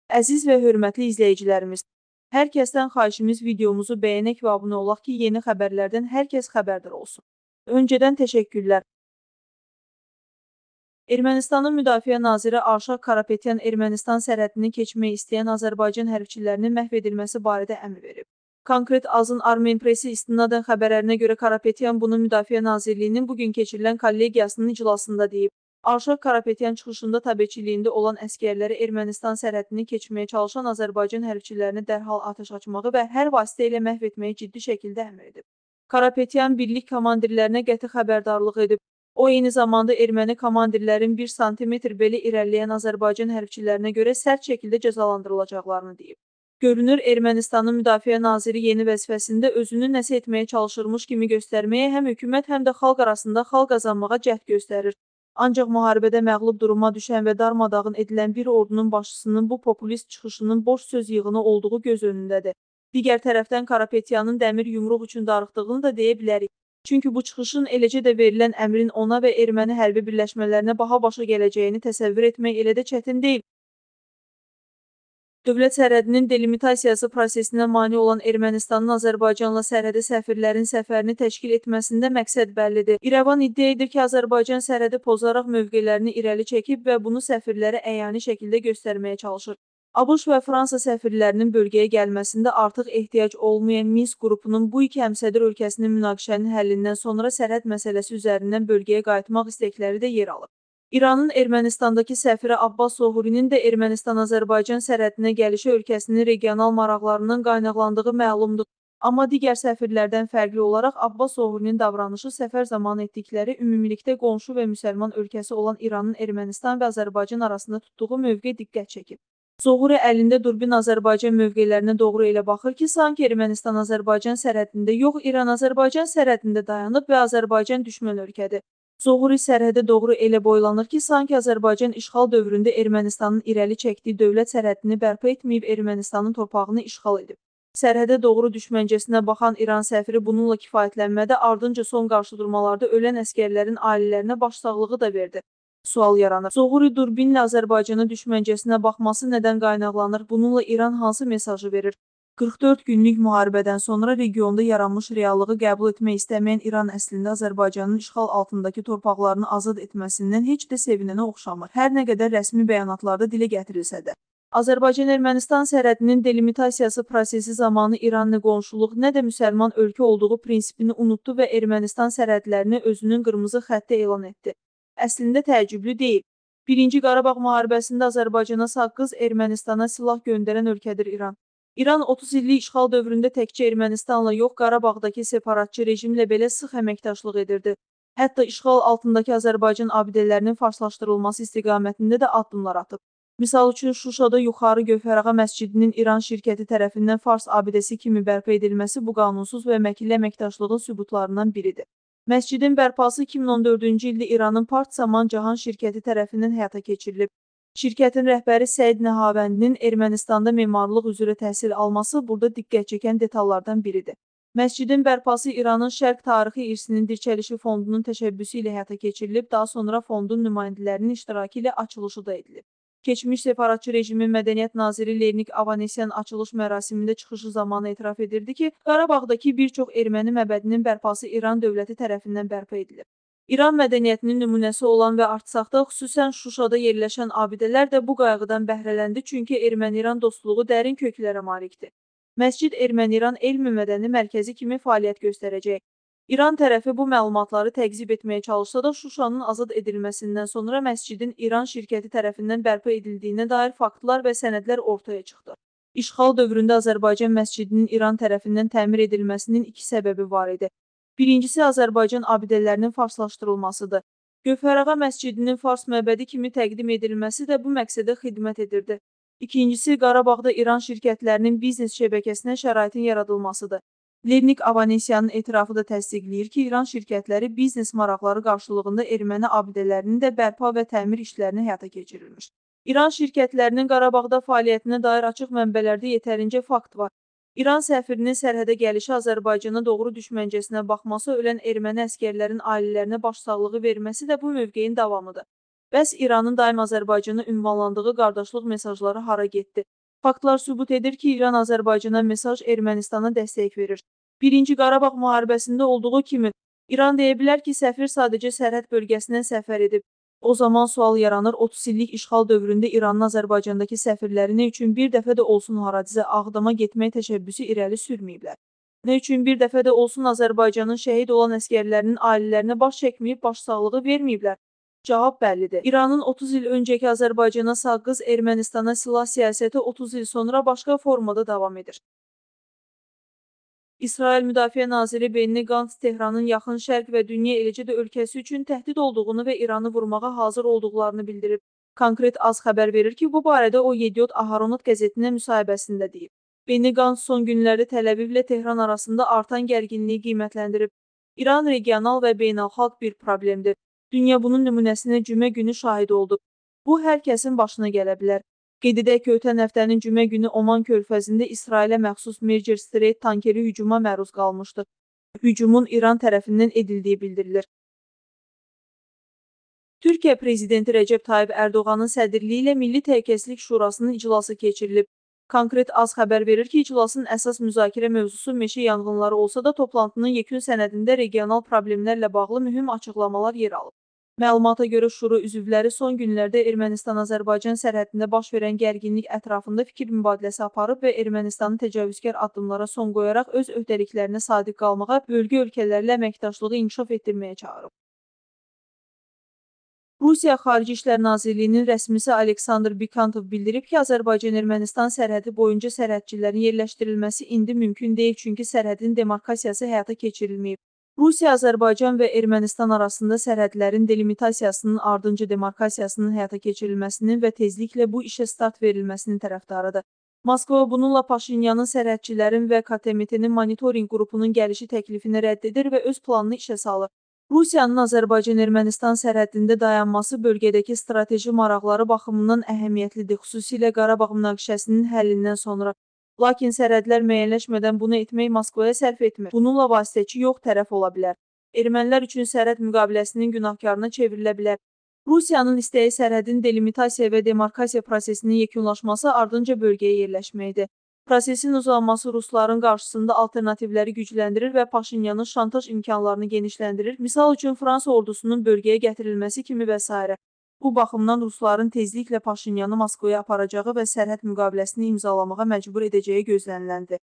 Əziz və hörmətli izləyicilərimiz, hər kəsdən xahişimiz videomuzu bəyənək və abunə olaq ki, yeni xəbərlərdən hər kəs xəbərdar olsun. Öncədən təşəkkürlər. Ermənistanın Müdafiə naziri Arşak Karapetyan Ermənistan sərhədini keçmək istəyən Azərbaycan hərbçilərinin məhv edilməsi barədə əmr verib. Konkret Azın Armen Presi istinadən xəbərlərinə görə Karapetyan bunu Müdafiə Nazirliyinin bugün keçirilən kollegiyasının iclasında deyib. Arşak Karapetyan çıxışında təbəəçiliyində olan əsgərləri Ermənistan sərhədini keçməyə çalışan Azərbaycan hərbçilərini dərhal atəş açmağı və hər vasitə ilə məhv etməyi ciddi şəkildə əmr edib. Karapetyan birlik komandirlərinə qəti xəbərdarlıq edib. O, eyni zamanda erməni komandirlərin 1 sm belə irəliləyən Azərbaycan hərbçilərinə görə sərt şəkildə cəzalandırılacaqlarını deyib. Görünür, Ermənistanın Müdafiə naziri yeni vəzifəsində özünü nəsə etməyə çalışırmış kimi göstərməyə həm hökumət, həm də xalq arasında xal qazanmağa cəhd göstərir. Ancaq müharibədə məğlub duruma düşən və darmadağın edilən bir ordunun başçısının bu populist çıxışının boş söz yığını olduğu göz önündədir. Digər tərəfdən Karapetyanın dəmir yumruq üçün darıxdığını da deyə bilərik. Çünki bu çıxışın eləcə də verilən əmrin ona və erməni hərbi birləşmələrinə baha başa gələcəyini təsəvvür etmək elə də çətin deyil. Dövlət sərhədinin delimitasiyası prosesinə mane olan Ermənistanın Azərbaycanla sərhədi səfirlərin səfərini təşkil etməsində məqsəd bəllidir. İrəvan iddia edir ki, Azərbaycan sərhədi pozaraq mövqelərini irəli çəkib və bunu səfirlərə əyani şəkildə göstərməyə çalışır. ABŞ və Fransa səfirlərinin bölgəyə gəlməsində artıq ehtiyac olmayan Minsk qrupunun bu iki həmsədr ölkəsinin münaqişənin həllindən sonra sərhəd məsələsi üzərindən bölgəyə qayıtmaq istəkləri də yer alıb. İranın Ermənistandakı səfiri Abbas Soğurinin də Ermənistan-Azərbaycan sərhədinə gəlişi ölkəsinin regional maraqlarından qaynaqlandığı məlumdur. Amma digər səfirlərdən fərqli olaraq Abbas Soğurinin davranışı səfər zamanı etdikləri ümumilikdə qonşu və müsəlman ölkəsi olan İranın Ermənistan və Azərbaycan arasında tutduğu mövqe diqqət çəkib. Zoğuri əlində durbin Azərbaycan mövqelərinə doğru elə baxır ki, sanki Ermənistan-Azərbaycan sərhədində yox, İran-Azərbaycan sərhədində dayanıb və Azərbaycan düşmən ölkədir. Zoğuri sərhədə doğru elə boylanır ki, sanki Azərbaycan işğal dövründə Ermənistanın irəli çəkdiyi dövlət sərhədini bərpa etməyib Ermənistanın torpağını işğal edib. Sərhədə doğru düşməncəsinə baxan İran səfiri bununla kifayətlənmədə ardınca son qarşıdurmalarda ölən əskərlərin ailələrinə başsağlığı da verdi. Sual yaranır. Zoğuri durbinlə Azərbaycana düşməncəsinə baxması nədən qaynaqlanır? Bununla İran hansı mesajı verir? 44 günlük müharibədən sonra regionda yaranmış reallığı qəbul etmək istəməyən İran əslində Azərbaycanın işğal altındakı torpaqlarını azad etməsindən heç də sevinənə oxşamır. Hər nə qədər rəsmi bəyanatlarda dilə gətirilsə də. Azərbaycan-Ermənistan sərhədinin delimitasiyası prosesi zamanı İran nə qonşuluq, nə də müsəlman ölkə olduğu prinsipini unutdu və Ermənistan sərhədlərini özünün qırmızı xətti elan etdi. Əslində təəccüblü deyil. Birinci Qarabağ müharibəsində Azərbaycana saqqız, Ermənistana silah göndərən ölkədir İran. İran 30 illik işğal dövründə təkcə Ermənistanla yox, Qarabağdakı separatçı rejimlə belə sıx əməkdaşlıq edirdi. Hətta işğal altındakı Azərbaycan abidələrinin farslaşdırılması istiqamətində də addımlar atıb. Misal üçün, Şuşada Yuxarı Gövhərağa məscidinin İran şirkəti tərəfindən Fars abidəsi kimi bərpa edilməsi bu qanunsuz və məkilli əməkdaşlığın sübutlarından biridir. Məscidin bərpası 2014-cü ildə İranın Part Saman Cahan şirkəti tərəfindən həyata keçirilib. Şirkətin rəhbəri Səid Nəhavəndinin Ermənistanda memarlıq üzrə təhsil alması burada diqqət çəkən detallardan biridir. Məscidin bərpası İranın Şərq Tarixi İrsinin Dirçəlişi Fondunun təşəbbüsü ilə həyata keçirilib, daha sonra fondun nümayəndələrinin iştirakı ilə açılışı da edilib. Keçmiş separatçı rejimin mədəniyyət naziri Lernik Avanesyan açılış mərasimində çıxışı zamanı etiraf edirdi ki, Qarabağdakı bir çox erməni məbədinin bərpası İran dövləti tərəfindən bərpa edilib. İran mədəniyyətinin nümunəsi olan və Artsaqda, xüsusən Şuşada yerləşən abidələr də bu qayğıdan bəhrələndi, çünki Erməni-İran dostluğu dərin köklərə malikdir. Məscid Erməni-İran elmi-mədəni mərkəzi kimi fəaliyyət göstərəcək. İran tərəfi bu məlumatları təqzib etməyə çalışsa da, Şuşanın azad edilməsindən sonra məscidin İran şirkəti tərəfindən bərpa edildiyinə dair faktlar və sənədlər ortaya çıxdı. İşğal dövründə Azərbaycan məscidinin İran tərəfindən təmir edilməsinin iki səbəbi var idi. Birincisi, Azərbaycan abidələrinin farslaşdırılmasıdır. Gövhərağa məscidinin Fars məbədi kimi təqdim edilməsi də bu məqsədə xidmət edirdi. İkincisi, Qarabağda İran şirkətlərinin biznes şəbəkəsinə şəraitin yaradılmasıdır. Lernik Avanesyanın etirafı da təsdiqləyir ki, İran şirkətləri biznes maraqları qarşılığında erməni abidələrinin də bərpa və təmir işlərini həyata keçirilmiş. İran şirkətlərinin Qarabağda fəaliyyətinə dair açıq mənbələrdə yetərincə fakt var. İran səfirinin sərhədə gəlişi Azərbaycana doğru düşməncəsinə baxması, ölən erməni əskərlərin ailələrinə başsağlığı verməsi də bu mövqeyin davamıdır. Bəs İranın daim Azərbaycana ünvanlandığı qardaşlıq mesajları hara getdi? Faktlar sübut edir ki, İran Azərbaycana mesaj, Ermənistana dəstək verir. Birinci Qarabağ müharibəsində olduğu kimi, İran deyə bilər ki, səfir sadəcə sərhəd bölgəsinə səfər edib. O zaman sual yaranır, 30 illik işğal dövründə İranın Azərbaycandakı səfirləri nə üçün bir dəfə də olsun Haradizə, Ağdama getmək təşəbbüsü irəli sürməyiblər? Nə üçün bir dəfə də olsun Azərbaycanın şəhid olan əsgərlərinin ailələrinə baş çəkməyib, başsağlığı verməyiblər? Cavab bəllidir. İranın 30 il öncəki Azərbaycana sağqız, Ermənistana silah siyasəti 30 il sonra başqa formada davam edir. İsrail Müdafiə Naziri Benni Gantz Tehranın Yaxın Şərq və dünya eləcə də ölkəsi üçün təhdid olduğunu və İranı vurmağa hazır olduqlarını bildirib. Konkret Az xəbər verir ki, bu barədə o Yediot Aharonot qəzetinə müsahibəsində deyib. Benni Gantz son günlərdə Təl-Əvivlə Tehran arasında artan gərginliyi qiymətləndirib. İran regional və beynəlxalq bir problemdir. Dünya bunun nümunəsinə cümə günü şahid oldu. Bu, hər kəsin başına gələ bilər. Qeyd edək ki, ötən həftənin cümə günü Oman körfəzində İsrailə məxsus Mercer Strait tankeri hücuma məruz qalmışdı. Hücumun İran tərəfindən edildiyi bildirilir. Türkiyə Prezidenti Rəcəb Tayyip Ərdoğanın sədrliyi ilə Milli Təhlükəsizlik Şurasının iclası keçirilib. Konkret Az xəbər verir ki, iclasın əsas müzakirə mövzusu meşə yanğınları olsa da toplantının yekun sənədində regional problemlərlə bağlı mühüm açıqlamalar yer alıb. Məlumata görə Şura üzvləri son günlərdə Ermənistan-Azərbaycan sərhədində baş verən gərginlik ətrafında fikir mübadiləsi aparıb və Ermənistanın təcavüzkar addımlara son qoyaraq öz öhdəliklərinə sadiq qalmağa, bölgə ölkələrlə əməkdaşlığı inkişaf etdirməyə çağırıb. Rusiya Xarici İşlər Nazirliyinin rəsmisi Aleksandr Bikantov bildirib ki, Azərbaycan-Ermənistan sərhədi boyunca sərhədçilərin yerləşdirilməsi indi mümkün deyil, çünki sərhədin demarkasiyası həyata keçirilməyib. Rusiya, Azərbaycan və Ermənistan arasında sərhədlərin delimitasiyasının ardınca demarkasiyasının həyata keçirilməsinin və tezliklə bu işə start verilməsinin tərəfdarıdır. Moskva bununla Paşinyanın sərhədçilərin və KTMT-nin monitorinq qrupunun gəlişi təklifini rədd edir və öz planını işə salır. Rusiyanın Azərbaycan-Ermənistan sərhədində dayanması bölgədəki strateji maraqları baxımından əhəmiyyətlidir, xüsusilə Qarabağ münaqişəsinin həllindən sonra. Lakin sərhədlər müəyyənləşmədən bunu etmək Moskvaya sərf etmir. Bununla vasitəçi yox tərəf ola bilər. Ermənilər üçün sərhəd müqaviləsinin günahkarına çevrilə bilər. Rusiyanın istəyi sərhədin delimitasiya və demarkasiya prosesinin yekunlaşması, ardınca bölgəyə yerləşməkdir. Prosesin uzanması rusların qarşısında alternativləri gücləndirir və Paşinyanın şantaj imkanlarını genişləndirir, misal üçün Fransa ordusunun bölgəyə gətirilməsi kimi və s. Bu baxımdan rusların tezliklə Paşinyanı Moskvaya aparacağı və sərhəd müqaviləsini imzalamağa məcbur edəcəyi gözləniləndir.